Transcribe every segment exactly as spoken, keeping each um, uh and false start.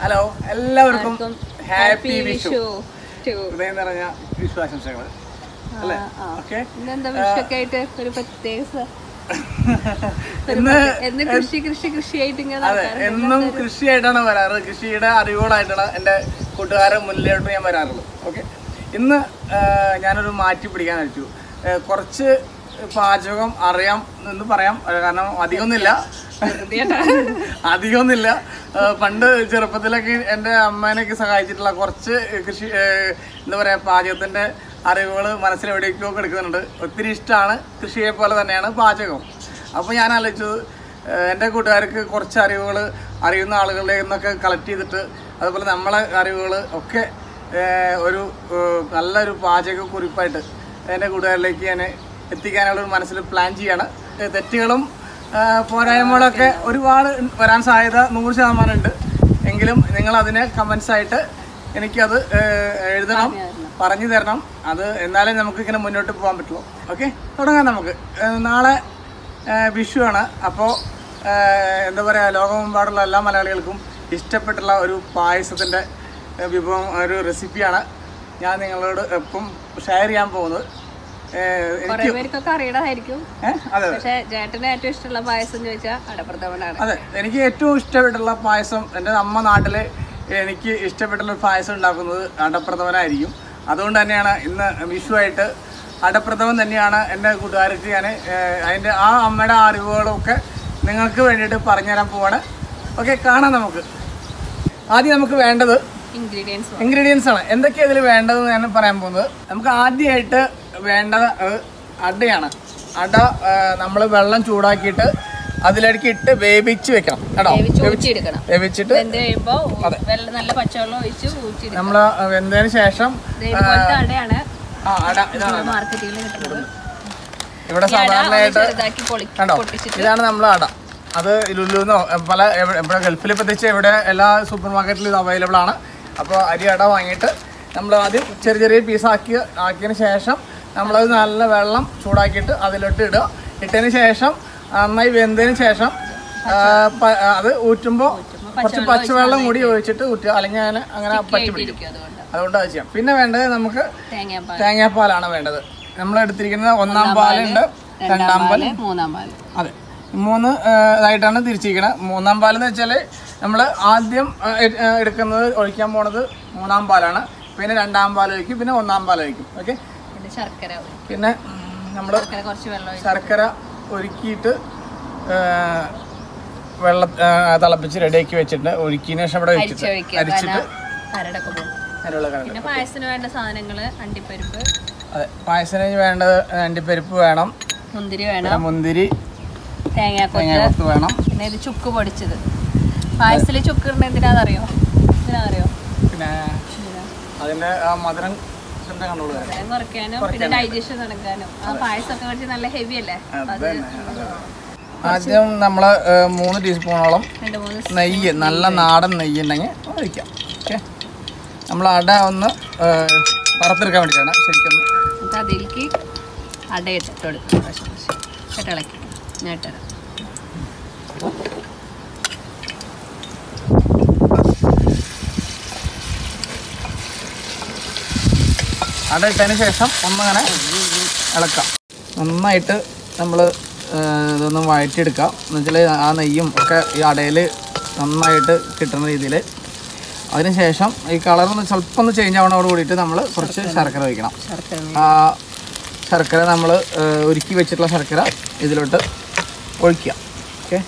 Hello എല്ലാവർക്കും happy Vishu ഹൃദയം നിറഞ്ഞ വിഷു ആശംസകൾ അല്ലേ? ഓക്കെ, എന്നും കൃഷിയായിട്ടാണ് വരാറ്. കൃഷിയുടെ അറിവുകളായിട്ടാണ് എൻ്റെ കൂട്ടുകാരെ മുന്നിലോട്ട് ഞാൻ വരാറുള്ളൂ. ഓക്കെ, ഇന്ന് ഞാനൊരു മാറ്റി പിടിക്കാൻ വെച്ചു. കുറച്ച് പാചകം അറിയാം എന്ന് പറയാം, കാരണം അധികമൊന്നുമില്ല അധികമൊന്നുമില്ല പണ്ട് ചെറുപ്പത്തിലൊക്കെ എൻ്റെ അമ്മേനൊക്കെ സഹായിച്ചിട്ടുള്ള കുറച്ച് കൃഷി എന്താ പറയുക പാചകത്തിൻ്റെ അറിവുകൾ മനസ്സിലെവിടേക്കോ എടുക്കുന്നുണ്ട്. ഒത്തിരി ഇഷ്ടമാണ്. കൃഷിയെ പോലെ തന്നെയാണ് പാചകം. അപ്പോൾ ഞാൻ ആലോചിച്ചത് എൻ്റെ കൂട്ടുകാർക്ക് കുറച്ച് അറിവുകൾ അറിയുന്ന ആളുകളുടെ നിന്നൊക്കെ കളക്ട് ചെയ്തിട്ട് അതുപോലെ നമ്മളെ അറിവുകൾ ഒക്കെ ഒരു നല്ലൊരു പാചക കുറിപ്പായിട്ട് എൻ്റെ കൂട്ടുകാരിലേക്ക് ഞാൻ എത്തിക്കാനുള്ളൊരു മനസ്സിൽ പ്ലാൻ ചെയ്യാണ്. തെറ്റുകളും പോരായ്മകളൊക്കെ ഒരുപാട് വരാൻ സാധ്യത നൂറ് ശതമാനം ഉണ്ട്. എങ്കിലും നിങ്ങളതിനെ കമൻസായിട്ട് എനിക്കത് എഴുതണം, പറഞ്ഞു തരണം. അത് എന്നാലേ നമുക്ക് ഇങ്ങനെ മുന്നോട്ട് പോകാൻ പറ്റുള്ളൂ. ഓക്കെ, തുടങ്ങാം നമുക്ക്. നാളെ വിഷുവാണ്. അപ്പോൾ എന്താ പറയുക, ലോകമെമ്പാടുള്ള എല്ലാ മലയാളികൾക്കും ഇഷ്ടപ്പെട്ടുള്ള ഒരു പായസത്തിൻ്റെ വിഭവം, ഒരു റെസിപ്പിയാണ് ഞാൻ നിങ്ങളോട് എപ്പം ഷെയർ ചെയ്യാൻ പോകുന്നത്. അതെ, എനിക്ക് ഏറ്റവും ഇഷ്ടപ്പെട്ടുള്ള പായസം, എൻ്റെ അമ്മ നാട്ടിൽ എനിക്ക് ഇഷ്ടപ്പെട്ടുള്ള പായസം ഉണ്ടാക്കുന്നത് അടപ്രഥമനായിരിക്കും. അതുകൊണ്ട് തന്നെയാണ് ഇന്ന് വിഷുവായിട്ട് അടപ്രഥമൻ തന്നെയാണ് എൻ്റെ കൂട്ടുകാർക്ക് ഞാൻ അതിൻ്റെ ആ അമ്മയുടെ അറിവുകളൊക്കെ നിങ്ങൾക്ക് വേണ്ടിയിട്ട് പറഞ്ഞുതരാൻ പോവാണ്. ഓക്കെ, കാണാം നമുക്ക്. ആദ്യം നമുക്ക് വേണ്ടത് ഇൻഗ്രീഡിയൻസ് ആണ്. എന്തൊക്കെയാണ് ഇതിൽ വേണ്ടതെന്ന് ഞാൻ പറയാൻ പോകുന്നത്. നമുക്ക് ആദ്യമായിട്ട് വേണ്ടത് അടയാണ്. അട നമ്മൾ വെള്ളം ചൂടാക്കിയിട്ട് അതിലേക്ക് ഇട്ട് വേവിച്ച് വെക്കണം കേട്ടോ. വേവിച്ചിട്ട് നമ്മൾ വെന്തതിന് ശേഷം ഇവിടെ സാധാരണയായിട്ട് കണ്ടോ, ഇതാണ് നമ്മളെ അട. അത് ലുലുന്നോ പല ഇവിടെ ഗൾഫിൽ പ്രത്യേകിച്ച് ഇവിടെ എല്ലാ സൂപ്പർ മാർക്കറ്റിലും ഇത് അവൈലബിൾ ആണ്. അപ്പോൾ അരി അട വാങ്ങിയിട്ട് നമ്മൾ ആദ്യം ചെറിയ ചെറിയ പീസാക്കി ആക്കിയതിന് ശേഷം നമ്മളത് നല്ല വെള്ളം ചൂടാക്കിയിട്ട് അതിലോട്ട് ഇടുക. ഇട്ടതിന് ശേഷം നന്നായി വെന്തതിന് ശേഷം അത് ഊറ്റുമ്പോൾ കുറച്ച് പച്ചവെള്ളം കൂടി ഒഴിച്ചിട്ട് ഊറ്റുക, അല്ലെങ്കിൽ അങ്ങനെ അങ്ങനെ പറ്റി പിടിക്കും. അതുകൊണ്ട് അത് ചെയ്യാം. പിന്നെ വേണ്ടത് നമുക്ക് തേങ്ങാപ്പാലാണ് വേണ്ടത്. നമ്മൾ എടുത്തിരിക്കുന്നത് ഒന്നാം പാലുണ്ട്, രണ്ടാം പാല്, മൂന്നാം പാല്. അതെ, മൂന്ന് ഇതായിട്ടാണ് തിരിച്ചിരിക്കുന്നത്. മൂന്നാം പാലെന്ന് വെച്ചാൽ നമ്മൾ ആദ്യം എടുക്കുന്നത് ഒഴിക്കാൻ പോണത് മൂന്നാം പാലാണ്. പിന്നെ രണ്ടാം പാലൊഴിക്കും, പിന്നെ ഒന്നാം പാലൊഴിക്കും. ഓക്കെ, പിന്നെ നമ്മൾ ശർക്കര ഒരുക്കിയിട്ട് വെള്ളം തിളപ്പിച്ച് റെഡിയാക്കി വെച്ചിട്ട് ഒഴുക്കിയതിന് ശേഷം ഇവിടെ വെച്ചിട്ട് അരിച്ചിട്ട് പായസത്തിന് വേണ്ട സാധനങ്ങൾ അണ്ടിപ്പരിപ്പ്. അതെ, പായസത്തിന് വേണ്ടത് അണ്ടിപ്പരിപ്പ് വേണം, മുന്തിരി വേണം, മുന്തിരി തേങ്ങാക്കൊത്ത് വേണം. പിന്നെ ഇത് ചുക്ക് പൊടിച്ചത്. പായസത്തിൽ ചുക്ക് ഇടുന്നത് എന്തിനാണെന്നറിയോ? എന്തിനാണെന്നറിയോ? പിന്നെ അതിൻ്റെ ആ മധുരം കുറയ്ക്കാനും പിന്നെ ഡൈജഷൻ നടക്കാനും. ആ പായസമൊക്കെ കുറച്ച് നല്ല ഹെവി അല്ലേ. ആദ്യം നമ്മൾ മൂന്ന് ടീസ്പൂണോളം നെയ്യ്, നല്ല നാടൻ നെയ്യ് ഉണ്ടെങ്കിൽ ഒഴിക്കാം. ഓക്കെ, നമ്മൾ അട ഒന്ന് വറുത്തെടുക്കാൻ വേണ്ടിയിട്ടാണ് ശരിക്കും. നമുക്ക് അതിലേക്ക് അട ഇട്ടിട്ട് കൊടുക്കാം. ഇളക്കി നേട്ടം അട ഇട്ടതിന് ശേഷം ഒന്നങ്ങനെ ഇളക്കാം. നന്നായിട്ട് നമ്മൾ ഇതൊന്ന് വഴറ്റിയെടുക്കാം. എന്ന് വെച്ചാൽ ആ നെയ്യും ഒക്കെ ഈ അടയിൽ നന്നായിട്ട് കിട്ടുന്ന രീതിയിൽ. അതിന് ശേഷം ഈ കളറൊന്ന് സ്വല്പം ഒന്ന് ചേഞ്ച് ആവണോട് കൂടിയിട്ട് നമ്മൾ കുറച്ച് ശർക്കര ഒഴിക്കണം. ആ ശർക്കര നമ്മൾ ഒരുക്കി വെച്ചിട്ടുള്ള ശർക്കര ഇതിലോട്ട് ഒഴിക്കുക. ഓക്കെ,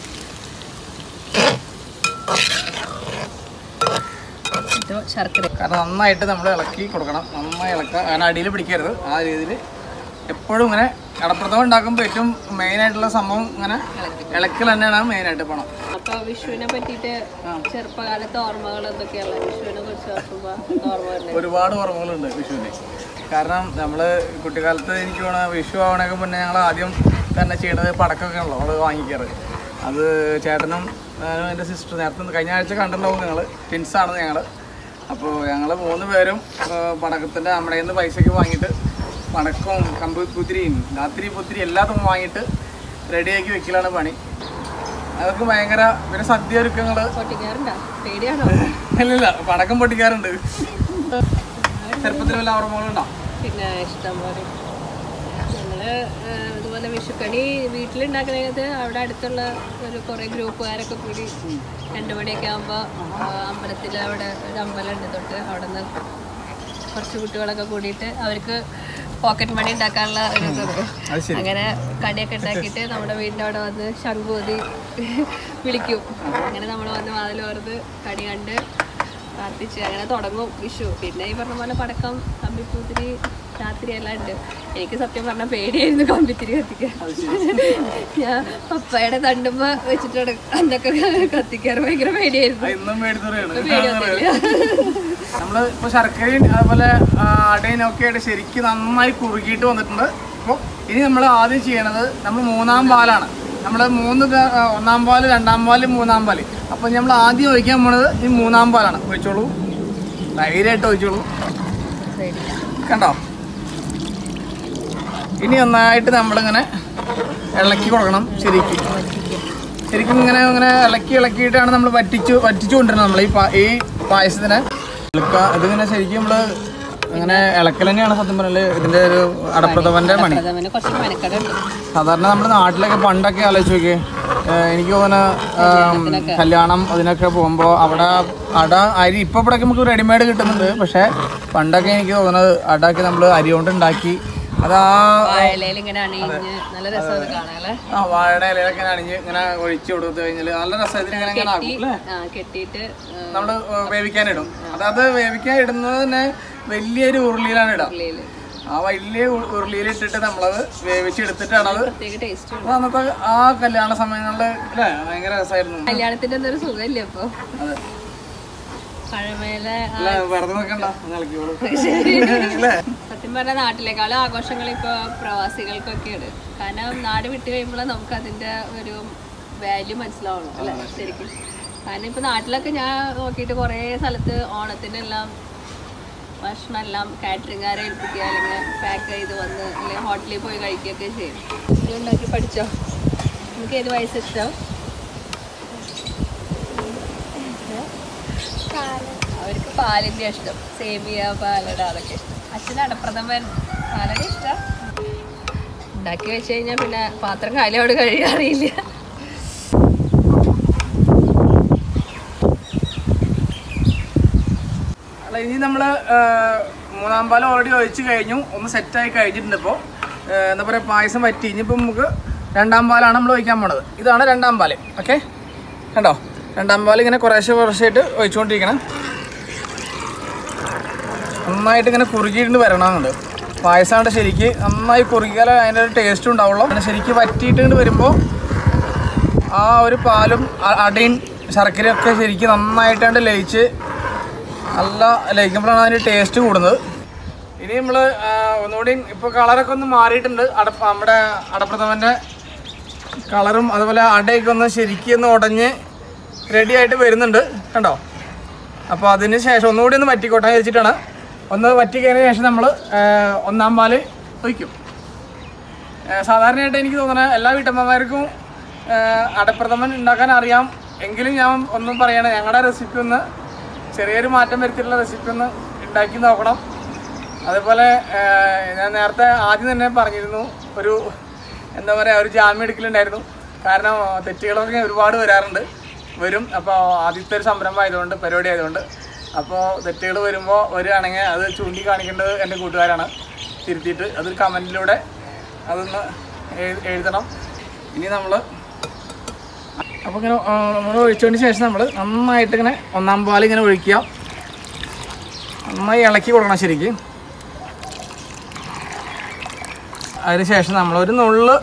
ശർക്കര കാരണം നന്നായിട്ട് നമ്മൾ ഇളക്കി കൊടുക്കണം. നന്നായി ഇളക്കുക, കാരണം അടിയിൽ പിടിക്കരുത്. ആ രീതിയിൽ എപ്പോഴും ഇങ്ങനെ അടപ്രഥമൻ ഉണ്ടാക്കുമ്പോൾ ഏറ്റവും മെയിനായിട്ടുള്ള സംഭവം ഇങ്ങനെ ഇളക്കൽ തന്നെയാണ് മെയിനായിട്ട് പോകണം. അപ്പോൾ വിഷുവിനെ പറ്റിയിട്ട് ചെറുപ്പകാലത്തെ ഓർമ്മകൾ എന്തൊക്കെയാണ്? വിഷുവിനെ കുറിച്ച് ഒരുപാട് ഓർമ്മകളുണ്ട് വിഷുവിന്. കാരണം നമ്മൾ കുട്ടിക്കാലത്ത് എനിക്ക് വേണം വിഷു ആവണേക്ക് മുന്നേ ഞങ്ങൾ ആദ്യം തന്നെ ചെയ്യണത് പടക്കമൊക്കെ ഉള്ളൂ നമ്മൾ വാങ്ങിക്കാറ്. അത് ചേട്ടനും എൻ്റെ സിസ്റ്റർ നേരത്തെ കഴിഞ്ഞ ആഴ്ച കണ്ടിട്ടുണ്ടാവും. നിങ്ങൾ ട്വിൻസാണ് ഞങ്ങൾ. അപ്പോൾ ഞങ്ങൾ മൂന്ന് പേരും പടക്കത്തിൻ്റെ നമ്മുടെ നിന്ന് പൈസയ്ക്ക് വാങ്ങിയിട്ട് പടക്കവും കമ്പ് കുത്തിരിയും രാത്രി പുത്തിരി എല്ലാത്തും വാങ്ങിയിട്ട് റെഡിയാക്കി വെക്കലാണ് പണി. അതൊക്കെ ഭയങ്കര പിന്നെ സദ്യ ഒരുക്കങ്ങള് ഇല്ലില്ല പടക്കം പൊട്ടിക്കാറുണ്ട്. ചെറുപ്പത്തിൽ വല്ല ഓർമ്മകളുണ്ടോ? പിന്നെ ഇഷ്ടം പോലെ ഞങ്ങള് ഇതുപോലെ വിഷുക്കണി വീട്ടിലുണ്ടാക്കുന്നത് അവിടെ അടുത്തുള്ള ഒരു കുറേ ഗ്രൂപ്പുകാരൊക്കെ കൂടി രണ്ടു മണിയൊക്കെ ആകുമ്പോൾ അമ്പലത്തിൽ അവിടെ ഒരു അമ്പലമുണ്ട് തൊട്ട് അവിടെ നിന്ന് കുറച്ച് കുട്ടികളൊക്കെ കൂടിയിട്ട് അവർക്ക് പോക്കറ്റ് മണി ഉണ്ടാക്കാനുള്ള ഒരു ഇതുണ്ട്. അങ്ങനെ കടിയൊക്കെ ഉണ്ടാക്കിയിട്ട് നമ്മുടെ വീടിൻ്റെ അവിടെ വന്ന് ശംഖൂതി വിളിക്കും. അങ്ങനെ നമ്മൾ വന്ന് വാതിൽ ഓർന്ന് കടി കണ്ട് പ്രാർത്ഥിച്ച് അങ്ങനെ തുടങ്ങും വിഷു. പിന്നെ ഈ പറഞ്ഞ പോലെ പടക്കം കമ്പിപ്പൂത്തിരി രാത്രി എല്ലാം ഉണ്ട്. എനിക്ക് സത്യം പറഞ്ഞാൽ പേടിയായിരുന്നു കമ്പിത്തിരി കത്തിക്കാൻ. ഞാൻ പപ്പയുടെ തണ്ടുമ്പോ വെച്ചിട്ട് അന്നൊക്കെ കത്തിക്കാറ് ഭയങ്കര പേടിയായിരുന്നു. നമ്മള് ഇപ്പൊ ശർക്കരയും അതുപോലെ അടയും ഒക്കെ ആയിട്ട് ശരിക്കും നന്നായി കുറുകിയിട്ട് വന്നിട്ടുണ്ട്. അപ്പോൾ ഇനി നമ്മൾ ആദ്യം ചെയ്യണത് നമ്മൾ മൂന്നാം പാലാണ്. നമ്മൾ മൂന്ന് ഒന്നാം പാല്, രണ്ടാം പാല്, മൂന്നാം പാല്. അപ്പോൾ നമ്മൾ ആദ്യം ഒഴിക്കാൻ പോണത് ഈ മൂന്നാം പാലാണ്. ഒഴിച്ചോളൂ, ധൈര്യമായിട്ട് ഒഴിച്ചോളൂ. കണ്ടോ? ഇനി നന്നായിട്ട് നമ്മളിങ്ങനെ ഇളക്കി കൊടുക്കണം. ശരിക്കും ശരിക്കും ഇങ്ങനെ ഇങ്ങനെ ഇളക്കി ഇളക്കിയിട്ടാണ് നമ്മൾ വറ്റിച്ചു വറ്റിച്ചു കൊണ്ടിരുന്നത് നമ്മൾ ഈ ഈ പായസത്തിനെ. ഇതിങ്ങനെ ശരിക്കും നമ്മൾ അങ്ങനെ ഇളക്കൽ തന്നെയാണ് സത്യം പറഞ്ഞാൽ ഇതിന്റെ ഒരു അടപ്രഥമന്റെ പണി. സാധാരണ നമ്മുടെ നാട്ടിലൊക്കെ പണ്ടൊക്കെ ആലോചിച്ച് നോക്കിയേ, എനിക്ക് തോന്നുന്ന കല്യാണം അതിനൊക്കെ പോകുമ്പോൾ അവിടെ അട അരി ഇപ്പൊ ഇവിടെയൊക്കെ നമുക്ക് റെഡിമെയ്ഡ് കിട്ടുന്നുണ്ട്. പക്ഷെ പണ്ടൊക്കെ എനിക്ക് തോന്നുന്നത് അടയൊക്കെ നമ്മൾ അരി കൊണ്ട് ഉണ്ടാക്കി അത് ആ വാഴയുടെ ഇലയിലൊക്കെ അണിഞ്ഞ് ഇങ്ങനെ ഒഴിച്ചു കൊടുത്തു കഴിഞ്ഞാൽ നല്ല രസത്തിന് ഇങ്ങനെ ഇങ്ങനെ ആക്കും അല്ലേ. നമ്മള് വേവിക്കാനിടും. അതായത് വേവിക്കാൻ ഇടുന്നത് തന്നെ വലിയൊരു ഉരുളിയിലാണ് ഇടാം. ആ വലിയ ഉരുളിയിൽ ഇട്ടിട്ട് നമ്മളത് വേവിച്ചെടുത്തിട്ടാണ് അത് അന്നത്തെ ആ കല്യാണ സമയങ്ങളില് അല്ലേ ഭയങ്കര രസമായിരുന്നു. കല്യാണത്തിന്റെ എന്തൊരു സുഖമില്ലേ അപ്പൊ. അതെ, വെറുതെ നോക്കണ്ട. സത്യം പറഞ്ഞ നാട്ടിലേക്കാളും ആഘോഷങ്ങൾ ഇപ്പൊ പ്രവാസികൾക്കൊക്കെയാണ്. കാരണം നാട് വിട്ട് കഴിയുമ്പോൾ നമുക്ക് അതിന്റെ ഒരു വാല്യൂ മനസ്സിലാവുള്ളൂ അല്ലെ ശരിക്കും. കാരണം ഇപ്പൊ നാട്ടിലൊക്കെ ഞാൻ നോക്കിയിട്ട് കുറെ സ്ഥലത്ത് ഓണത്തിനെല്ലാം ഭക്ഷണം എല്ലാം കാറ്ററിംഗുകാരെ ഏൽപ്പിക്കുക, അല്ലെങ്കിൽ പാക്ക് ചെയ്ത് വന്ന് അല്ലെങ്കിൽ ഹോട്ടലിൽ പോയി കഴിക്കുകയൊക്കെ ചെയ്യും. ഇതുണ്ടാക്കി പഠിച്ചോ? നമുക്ക് ഏത് വയസ്സ് ഇഷ്ടം? അവർക്ക് പാലിൻ്റെ ഇഷ്ടം, സേമിയ പാലട അതൊക്കെ ഇഷ്ടം. അച്ഛന് അടപ്രഥമൻ പാലട ഇഷ്ടം. ഉണ്ടാക്കി വെച്ച് കഴിഞ്ഞാൽ പിന്നെ പാത്രം കാലിയോട് കഴിയാറിയില്ല. ഇനി നമ്മൾ മൂന്നാം പാലം ഓൾറെഡി ഒഴിച്ച് കഴിഞ്ഞു, ഒന്ന് സെറ്റായി കഴിഞ്ഞിട്ടുണ്ട്. ഇപ്പോൾ എന്താ പറയുക പായസം വറ്റി. ഇനിയിപ്പോൾ നമുക്ക് രണ്ടാം പാലാണ് നമ്മൾ ഒഴിക്കാൻ പോണത്. ഇതാണ് രണ്ടാം പാല്. ഓക്കെ, കണ്ടോ? രണ്ടാം പാൽ ഇങ്ങനെ കുറേശ്ശെ കുറേശ്ശായിട്ട് ഒഴിച്ചുകൊണ്ടിരിക്കണം. നന്നായിട്ട് ഇങ്ങനെ കുറുകിയിട്ട് വരണമെന്നുണ്ട്. പായസമായിട്ട് ശരിക്ക് നന്നായി കുറുകിയാലേ അതിൻ്റെ ഒരു ടേസ്റ്റും ഉണ്ടാവുള്ളൂ. അങ്ങനെ ശരിക്കും വറ്റിയിട്ട് വരുമ്പോൾ ആ ഒരു പാലും അടയും ശർക്കരയൊക്കെ ശരിക്കും നന്നായിട്ടാണ്ട് ലയിച്ച് നല്ല ലയിക്കുമ്പോഴാണ് അതിൻ്റെ ടേസ്റ്റ് കൂടുന്നത്. ഇനി നമ്മൾ ഒന്നുകൂടി ഇപ്പോൾ കളറൊക്കെ ഒന്ന് മാറിയിട്ടുണ്ട്. അട നമ്മുടെ അടപ്രഥമൻ്റെ കളറും അതുപോലെ അടയൊക്കെ ഒന്ന് ശരിക്കും ഒന്ന് ഉടഞ്ഞ് റെഡി ആയിട്ട് വരുന്നുണ്ട്. കണ്ടോ? അപ്പോൾ അതിന് ശേഷം ഒന്നുകൂടി ഒന്ന് വറ്റിക്കോട്ടെ വെച്ചിട്ടാണ്. ഒന്ന് വറ്റി കഴിഞ്ഞ ശേഷം നമ്മൾ ഒന്നാം പാല് ഒഴിക്കും. സാധാരണയായിട്ട് എനിക്ക് തോന്നുന്നത് എല്ലാ വീട്ടമ്മമാർക്കും അടപ്രഥമൻ ഉണ്ടാക്കാൻ അറിയാം. എങ്കിലും ഞാൻ ഒന്നും പറയണം, ഞങ്ങളുടെ റെസിപ്പി ഒന്ന് ചെറിയൊരു മാറ്റം വരുത്തിയിട്ടുള്ള റെസിപ്പി ഒന്ന് ഉണ്ടാക്കി നോക്കണം. അതേപോലെ ഞാൻ നേരത്തെ ആദ്യം തന്നെ പറഞ്ഞിരുന്നു, ഒരു എന്താ പറയുക ഒരു ജാമ്യം എടുക്കലുണ്ടായിരുന്നു. കാരണം തെറ്റുകളൊക്കെ ഒരുപാട് വരാറുണ്ട് വരും. അപ്പോൾ ആദ്യത്തെ ഒരു സംരംഭം ആയതുകൊണ്ട്, പരിപാടി ആയതുകൊണ്ട്, അപ്പോൾ തെറ്റുകൾ വരുമ്പോൾ വരികയാണെങ്കിൽ അത് ചൂണ്ടിക്കാണിക്കേണ്ടത് എൻ്റെ കൂട്ടുകാരാണ്. തിരുത്തിയിട്ട് അതൊരു കമൻറ്റിലൂടെ അതൊന്ന് എഴുതണം. ഇനി നമ്മൾ അപ്പോൾ ഇങ്ങനെ നമ്മൾ ഒഴിച്ചതിന് ശേഷം നമ്മൾ നന്നായിട്ട് ഇങ്ങനെ ഒന്നാം പാൽ ഇങ്ങനെ ഒഴിക്കുക. നന്നായി ഇളക്കി കൊടുക്കണം ശരിക്കും. അതിന് ശേഷം നമ്മൾ ഒരു നുള്ള്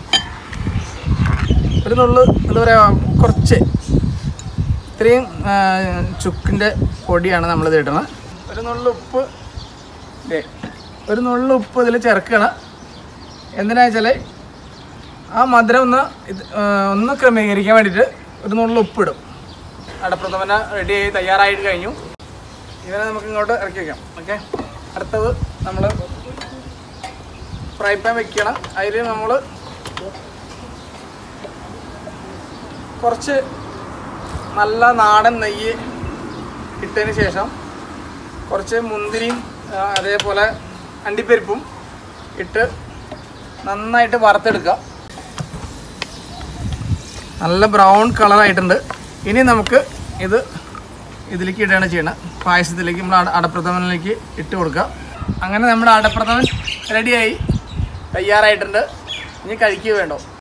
ഒരു നുള്ള് എന്താ പറയുക കുറച്ച് ഇത്രയും ചുക്കിൻ്റെ പൊടിയാണ് നമ്മളിത് ഇടണം. ഒരു നുള്ള് ഉപ്പ് ഒരു നുള്ള് ഉപ്പ് ഇതിൽ ചേർക്കണം. എന്തിനാ വെച്ചാൽ ആ മധുരം ഒന്ന് ഇത് ഒന്ന് ക്രമീകരിക്കാൻ വേണ്ടിയിട്ട് ഒരു നുള്ള് ഉപ്പിടും. അടപ്രഥമന റെഡി ആയി തയ്യാറായിട്ട് കഴിഞ്ഞു. ഇതിനെ നമുക്ക് ഇങ്ങോട്ട് ഇറക്കി വയ്ക്കാം. ഓക്കെ, അടുത്തത് നമ്മൾ ഫ്രൈ പാൻ വെക്കണം. അതിൽ നമ്മൾ കുറച്ച് നല്ല നാടൻ നെയ്യ് ഇട്ടതിന് ശേഷം കുറച്ച് മുന്തിരിയും അതേപോലെ അണ്ടിപ്പരിപ്പും ഇട്ട് നന്നായിട്ട് വറുത്തെടുക്കുക. നല്ല ബ്രൗൺ കളറായിട്ടുണ്ട്. ഇനി നമുക്ക് ഇത് ഇതിലേക്ക് ഇടുകയാണ് ചെയ്യണം. പായസത്തിലേക്ക് നമ്മൾ അടപ്രഥമനിലേക്ക് ഇട്ട് കൊടുക്കുക. അങ്ങനെ നമ്മുടെ അടപ്രഥമൻ റെഡിയായി തയ്യാറായിട്ടുണ്ട്. ഇനി കഴിക്കുക വേണ്ടോ.